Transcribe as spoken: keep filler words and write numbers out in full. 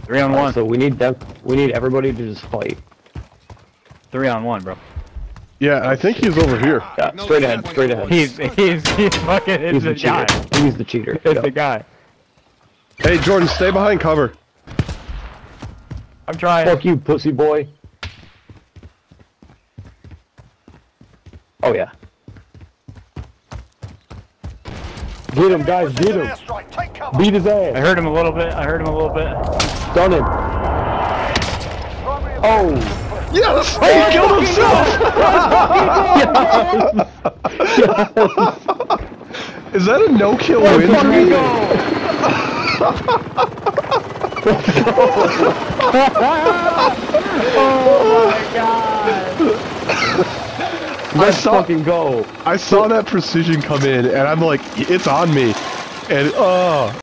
Three on one. So we need them. We need everybody to just fight. Three on one, bro. Yeah, I think he's over here. Yeah, straight ahead, straight ahead. He's he's he's fucking it's He's the, the cheater. guy. He's the cheater. It's Yep. the guy. Hey, Jordan, stay behind cover. I'm trying. Fuck you, pussy boy. Oh yeah. Get him, guys, get him. Beat his I ass. heard him a little bit. I heard him a little bit. Stun him. Oh. Yes! He killed himself! Is that a no-kill win for me? Oh my god! Let's I saw, fucking go. I saw that precision come in, and I'm like, it's on me. And, uh...